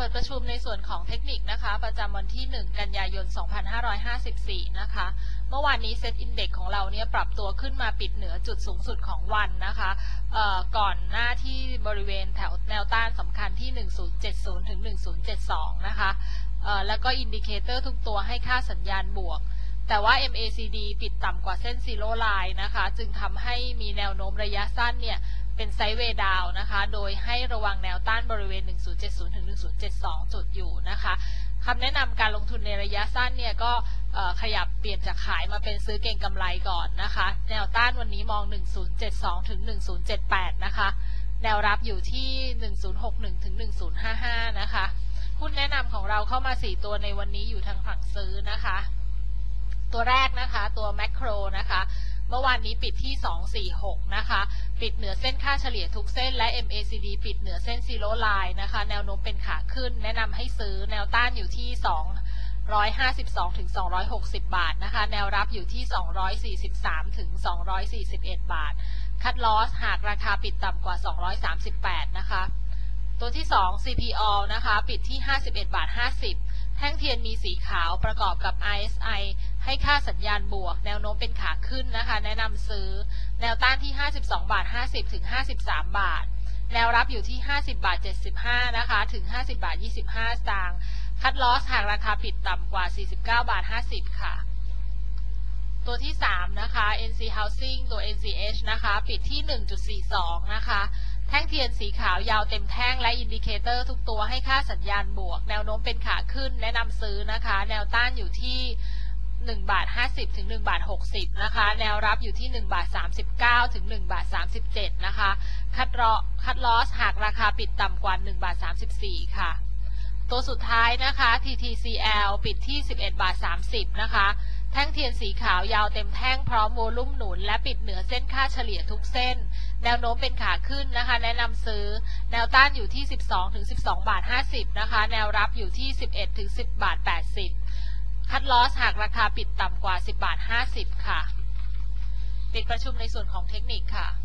ปิดประชุมในส่วนของเทคนิคนะคะประจำวันที่ 1 กันยายน 2554 นะคะเมื่อวานนี้เซตอินเด็กซ์ของเราเนี่ยปรับตัวขึ้นมาปิดเหนือจุดสูงสุดของวันนะคะก่อนหน้าที่บริเวณแถวแนวต้านสำคัญที่ 1070 ถึง 1072 นะคะแล้วก็อินดิเคเตอร์ทุกตัวให้ค่าสัญญาณบวกแต่ว่า MACD ปิดต่ำกว่าเส้นซีโร่ไลน์นะคะจึงทำให้มีแนวโน้มระยะสั้นเนี่ยเป็นไซด์เวย์ดาวนะคะโดยให้ระวังแนวต้านบริเวณ 1070 ถึง 1072 จุดอยู่นะคะคำแนะนำการลงทุนในระยะสั้นเนี่ยก็ขยับเปลี่ยนจากขายมาเป็นซื้อเก็งกำไรก่อนนะคะแนวต้านวันนี้มอง 1072 ถึง 1078 นะคะแนวรับอยู่ที่ 1061 ถึง 1055 นะคะหุ้นแนะนำของเราเข้ามา4ตัวในวันนี้อยู่ทางฝั่งซื้อนะคะตัวแรกนะคะตัวแมคโครนะคะเมื่อวานนี้ปิดที่246นะคะปิดเหนือเส้นค่าเฉลี่ยทุกเส้นและ MACD ปิดเหนือเส้นซีโร่ไลน์นะคะแนวโน้มเป็นขาขึ้นแนะนำให้ซื้อแนวต้านอยู่ที่252 ถึง 260 บาทนะคะแนวรับอยู่ที่243 ถึง 241 บาทคัทลอสหากราคาปิดต่ำกว่า238นะคะตัวที่2 CPO นะคะปิดที่51 บาท 50แท่งเทียนมีสีขาวประกอบกับ RSI ให้ค่าสัญญาณบวกแนวโน้มเป็นขาขึ้นนะคะแนะนำซื้อแนวต้านที่52 บาท 50 ถึง 53 บาทแนวรับอยู่ที่50 บาท 75นะคะถึง50 บาท 25 สตางค์คัทลอสหากราคาปิดต่ำกว่า49 บาท 50 ค่ะตัวที่3นะคะ NC Housing ตัว NCH นะคะปิดที่ 1.42 นะคะแท่งเทียนสีขาวยาวเต็มแท่งและอินดิเคเตอร์ทุกตัวให้ค่าสัญญาณบวกแนวโน้มเป็นขาขึ้นแนะนำซื้อนะคะแนวต้านอยู่ที่1 บาท 50 ถึง 1 บาท 60 นะคะแนวรับอยู่ที่1 บาท 39 ถึง 1 บาท 37 นะคะคัทลอสหากราคาปิดต่ำกว่า1 บาท 34 ค่ะตัวสุดท้ายนะคะ TTCL ปิดที่11 บาท 30 นะคะแท่งเทียนสีขาวยาวเต็มแท่งพร้อมโวลุ่มหนุนและปิดเหนือเส้นค่าเฉลี่ยทุกเส้นแนวโน้มเป็นขาขึ้นนะคะแนะนำซื้อแนวต้านอยู่ที่12 ถึง 12 บาท 50 นะคะแนวรับอยู่ที่11 ถึง 10 บาท 80คัทลอสหากราคาปิดต่ำกว่า10 บาท 50 ค่ะปิดประชุมในส่วนของเทคนิคค่ะ